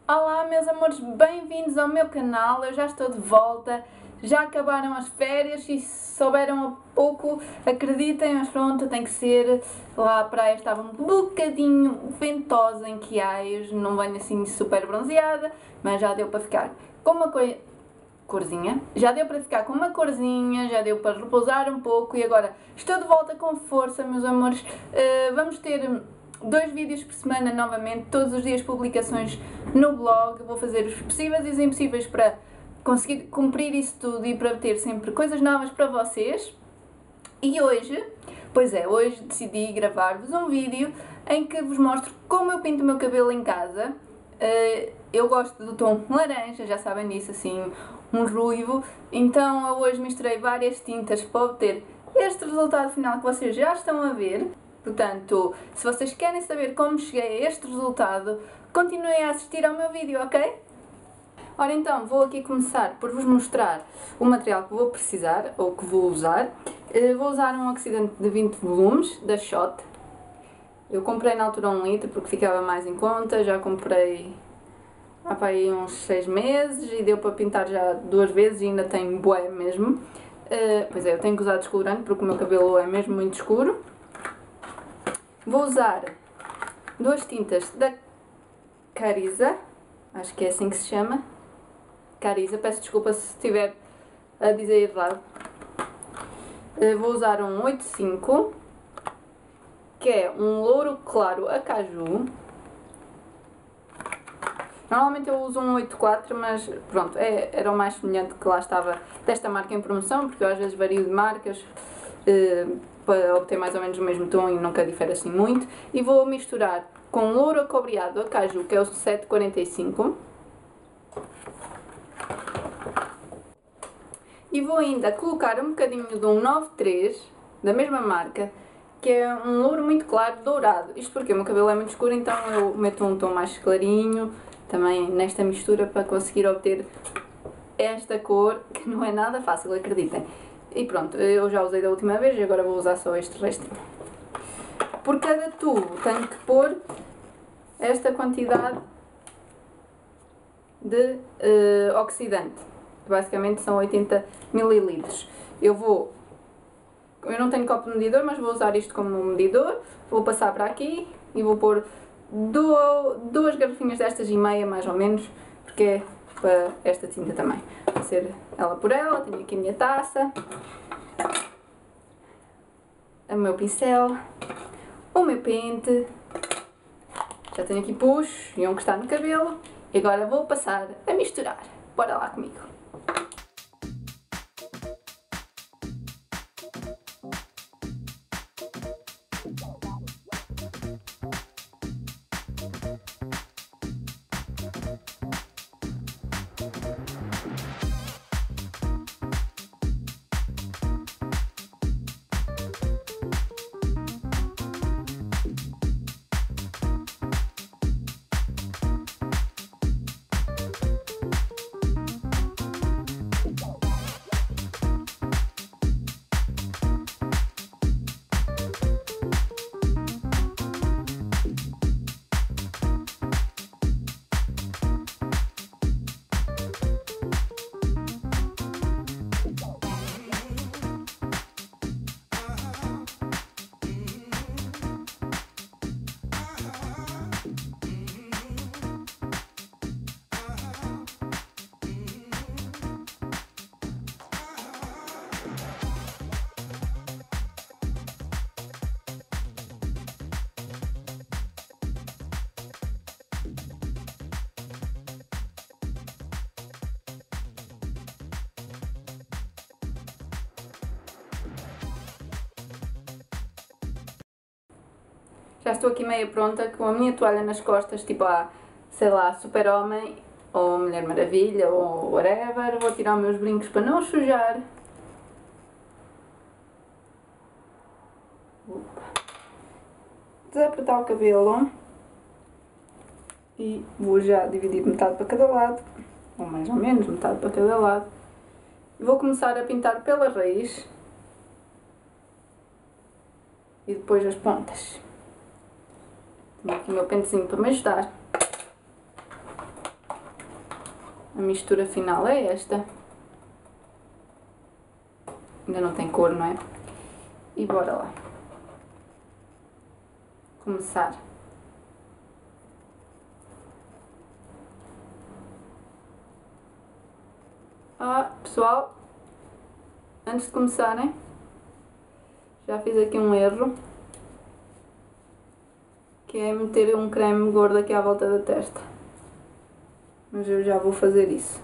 Olá meus amores, bem-vindos ao meu canal, eu já estou de volta, já acabaram as férias e se souberam há pouco, acreditem, mas pronto, tem que ser, lá a praia estava um bocadinho ventosa em Quiaios, não venho assim super bronzeada, mas já deu para ficar com uma corzinha, já deu para ficar com uma corzinha, já deu para repousar um pouco e agora estou de volta com força meus amores, vamos ter 2 vídeos por semana novamente, todos os dias publicações no blog, vou fazer os possíveis e os impossíveis para conseguir cumprir isso tudo e para ter sempre coisas novas para vocês. E hoje, hoje decidi gravar-vos um vídeo em que vos mostro como eu pinto o meu cabelo em casa. Eu gosto do tom laranja, já sabem disso, assim, um ruivo, então eu hoje misturei várias tintas para obter este resultado final que vocês já estão a ver. Portanto, se vocês querem saber como cheguei a este resultado, continuem a assistir ao meu vídeo, ok? Ora então, vou aqui começar por vos mostrar o material que vou precisar, ou que vou usar. Vou usar um oxidante de 20 volumes, da Shot. Eu comprei na altura 1 litro porque ficava mais em conta, já comprei há aí uns 6 meses e deu para pintar já 2 vezes e ainda tem bué mesmo. Pois é, eu tenho que usar descolorante porque o meu cabelo é mesmo muito escuro. Vou usar 2 tintas da Cariza, acho que é assim que se chama, Cariza, peço desculpa se estiver a dizer errado. Vou usar um 85, que é um louro claro a caju. Normalmente eu uso um 84, mas pronto, era o mais semelhante que lá estava desta marca em promoção, porque eu às vezes vario de marcas para obter mais ou menos o mesmo tom e nunca difere assim muito. E vou misturar com louro acobreado a caju, que é o 745. E vou ainda colocar um bocadinho de um 93, da mesma marca, que é um louro muito claro, dourado. Isto porque o meu cabelo é muito escuro, então eu meto um tom mais clarinho, também nesta mistura, para conseguir obter esta cor, que não é nada fácil, acreditem. E pronto, eu já usei da última vez e agora vou usar só este restinho. Por cada tubo tenho que pôr esta quantidade de oxidante, que basicamente são 80 ml. Eu não tenho copo de medidor, mas vou usar isto como medidor. Vou passar para aqui e vou pôr 2 garrafinhas destas e meia, mais ou menos, porque é para esta tinta também. Vou ser ela por ela. Tenho aqui a minha taça, o meu pincel, o meu pente. Já tenho aqui puxo e um que está no cabelo. E agora vou passar a misturar. Bora lá comigo. Já estou aqui meia pronta, com a minha toalha nas costas, tipo sei lá, Super-Homem, ou Mulher Maravilha, ou whatever. Vou tirar os meus brincos para não sujar. Desapertar o cabelo. E vou já dividir metade para cada lado, ou mais ou menos metade para cada lado. E vou começar a pintar pela raiz. E depois as pontas. Tenho aqui o meu pentezinho para me ajudar. A mistura final é esta. Ainda não tem cor, não é? E bora lá. Começar. Pessoal, antes de começarem, já fiz aqui um erro, que é meter um creme gordo aqui à volta da testa. Mas eu já vou fazer isso.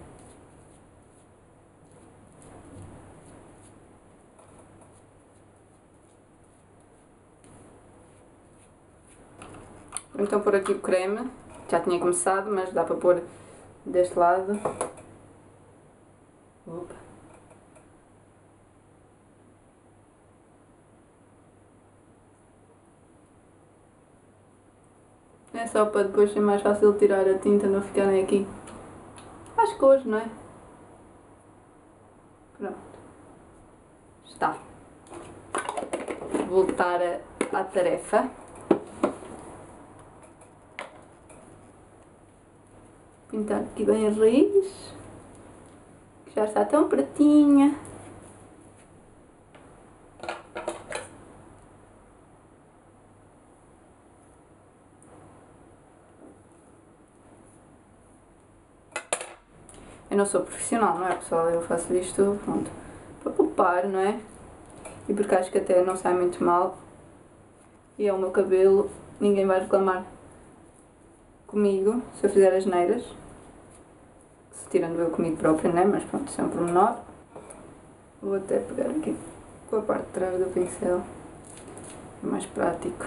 Vou então pôr aqui o creme. Já tinha começado, mas dá para pôr deste lado. Opa. É só para depois ser mais fácil tirar a tinta, não ficarem aqui as cores, não é? Pronto. Está. Voltar à tarefa. Pintar aqui bem a raiz, que já está tão pretinha. Eu não sou profissional, não é, pessoal? Eu faço isto, pronto, para poupar, não é? E porque acho que até não sai muito mal. E é o meu cabelo, ninguém vai reclamar comigo se eu fizer asneiras. Tirando eu comigo própria, né? Mas pronto, isso é um pormenor. Vou até pegar aqui com a parte de trás do pincel. É mais prático.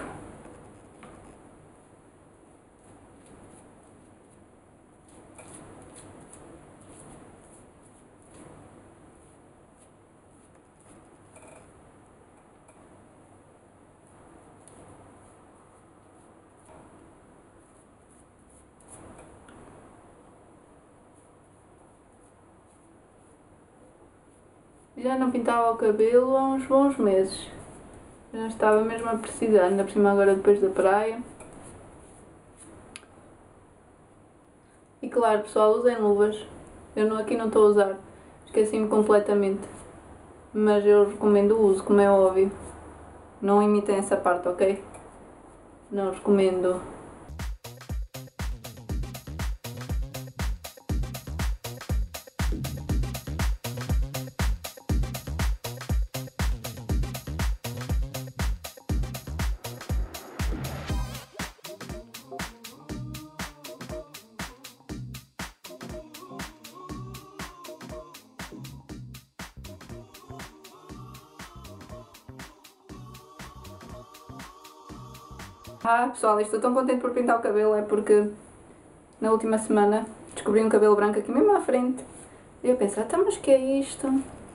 Já não pintava o cabelo há uns bons meses. Já estava mesmo a precisar, ainda por cima agora depois da praia. E claro, pessoal, usem luvas. Eu aqui não estou a usar, esqueci-me completamente. Mas eu recomendo o uso, como é óbvio. Não imitem essa parte, ok? Não recomendo. Pessoal, estou tão contente por pintar o cabelo, é porque na última semana descobri um cabelo branco aqui mesmo à frente. E eu pensei, então mas que é isto?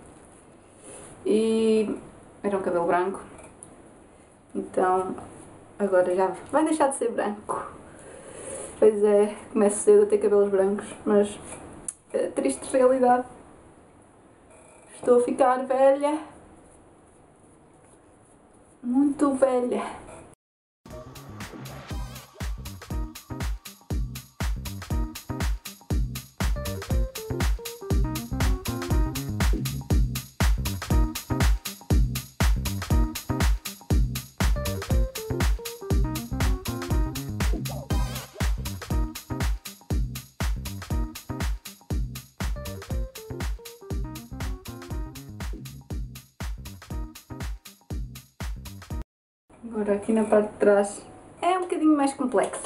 E era um cabelo branco. Então agora já vai deixar de ser branco. Pois é, começo cedo a ter cabelos brancos, mas é triste realidade. Estou a ficar velha. Muito velha. Agora aqui na parte de trás é um bocadinho mais complexo.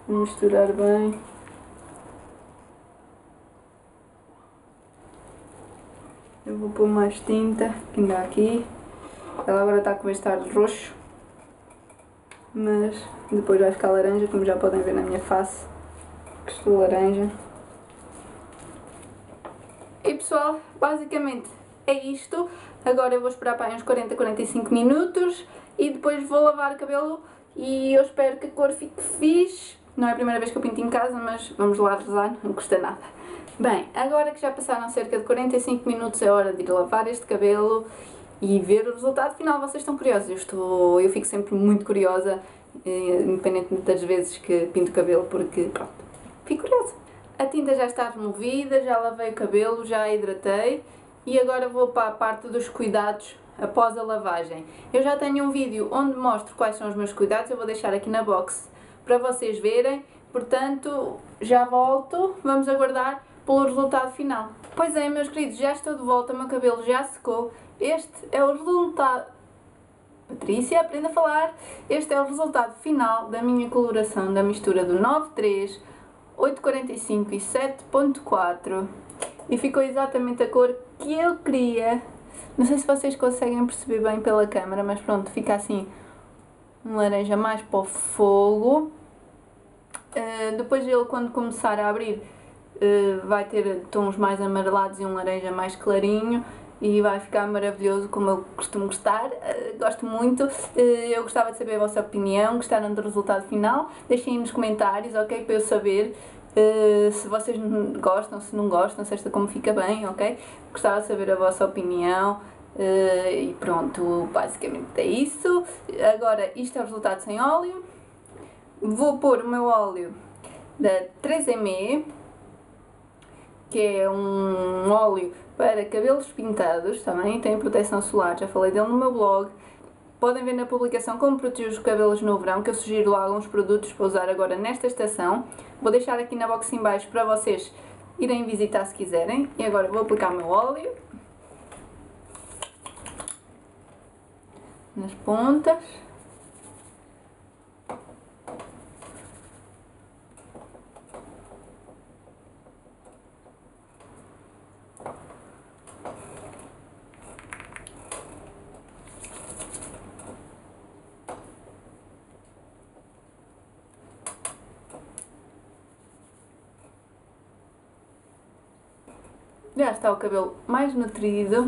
Vou misturar bem. Eu vou pôr mais tinta, que ainda há aqui. Ela agora está a começar de roxo, mas depois vai ficar laranja, como já podem ver na minha face, que estou laranja. E pessoal, basicamente é isto. Agora eu vou esperar para aí uns 40-45 minutos e depois vou lavar o cabelo e eu espero que a cor fique fixe. Não é a primeira vez que eu pinto em casa, mas vamos lá rezar, não custa nada. Bem, agora que já passaram cerca de 45 minutos é hora de ir lavar este cabelo e ver o resultado final. Vocês estão curiosos? Eu fico sempre muito curiosa, independentemente das vezes que pinto o cabelo, porque pronto, fico curiosa. A tinta já está removida, já lavei o cabelo, já a hidratei e agora vou para a parte dos cuidados após a lavagem. Eu já tenho um vídeo onde mostro quais são os meus cuidados, eu vou deixar aqui na box para vocês verem, portanto já volto, vamos aguardar pelo resultado final. Pois é, meus queridos, já estou de volta, o meu cabelo já secou. Este é o resultado... Patrícia, aprenda a falar. Este é o resultado final da minha coloração da mistura do 9.3, 8.45 e 7.4 e ficou exatamente a cor que eu queria. Não sei se vocês conseguem perceber bem pela câmera, mas pronto, fica assim um laranja mais para o fogo. Depois ele, quando começar a abrir, vai ter tons mais amarelados e um laranja mais clarinho e vai ficar maravilhoso, como eu costumo gostar. Gosto muito. Eu gostava de saber a vossa opinião. Gostaram do resultado final? Deixem aí nos comentários, ok? Para eu saber se vocês gostam, se não gostam, se esta como fica bem, ok? Gostava de saber a vossa opinião. E pronto, basicamente é isso. Agora, isto é o resultado sem óleo. Vou pôr o meu óleo da 3ME, que é um óleo para cabelos pintados, também tem proteção solar, já falei dele no meu blog. Podem ver na publicação como proteger os cabelos no verão, que eu sugiro lá alguns produtos para usar agora nesta estação. Vou deixar aqui na box em baixo para vocês irem visitar se quiserem. E agora vou aplicar o meu óleo nas pontas. Já está o cabelo mais nutrido.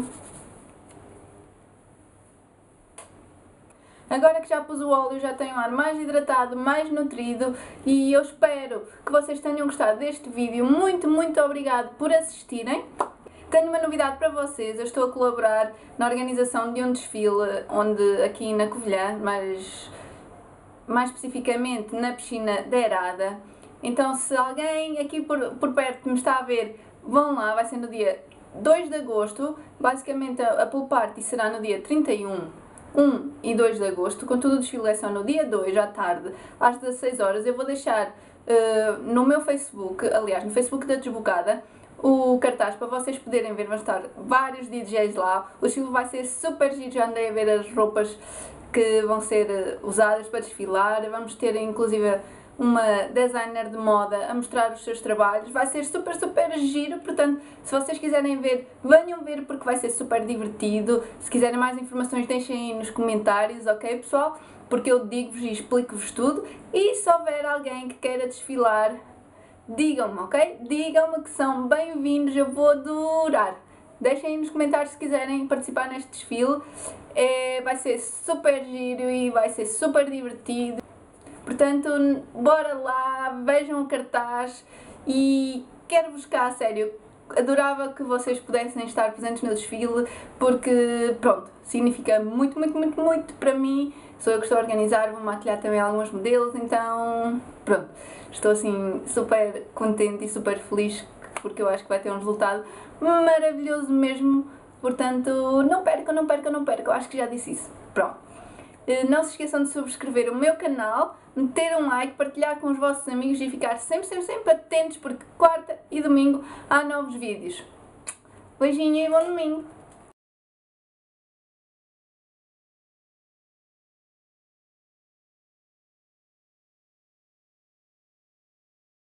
Agora que já pus o óleo, já tenho o ar mais hidratado, mais nutrido e eu espero que vocês tenham gostado deste vídeo. Muito, muito obrigado por assistirem. Tenho uma novidade para vocês, eu estou a colaborar na organização de um desfile onde aqui na Covilhã, mais especificamente na piscina da Herada. Então se alguém aqui por perto me está a ver, vão lá, vai ser no dia 2 de agosto, basicamente a pool party será no dia 31, 1 e 2 de agosto, contudo o desfile é só no dia 2 à tarde, às 16 horas. Eu vou deixar no meu Facebook, aliás no Facebook da Desbocada, o cartaz para vocês poderem ver. Vão estar vários DJs lá, o desfile vai ser super giro, já andei a ver as roupas que vão ser usadas para desfilar. Vamos ter inclusive uma designer de moda a mostrar os seus trabalhos. Vai ser super, super giro, portanto, se vocês quiserem ver, venham ver porque vai ser super divertido. Se quiserem mais informações, deixem aí nos comentários, ok pessoal? Porque eu digo-vos e explico-vos tudo. E se houver alguém que queira desfilar, digam-me, ok? Digam-me que são bem-vindos, eu vou adorar. Deixem aí nos comentários se quiserem participar neste desfile. Vai ser super giro e vai ser super divertido. Portanto, bora lá, vejam o cartaz e quero-vos cá a sério. Adorava que vocês pudessem estar presentes no desfile porque, pronto, significa muito, muito, muito, muito para mim. Sou eu que estou a organizar, vou maquilhar também alguns modelos, então, pronto. Estou assim super contente e super feliz porque eu acho que vai ter um resultado maravilhoso mesmo. Portanto, não percam, não percam, não percam. Eu acho que já disse isso. Pronto. Não se esqueçam de subscrever o meu canal, meter um like, partilhar com os vossos amigos e ficar sempre, sempre, sempre atentos porque quarta e domingo há novos vídeos. Beijinho e bom domingo!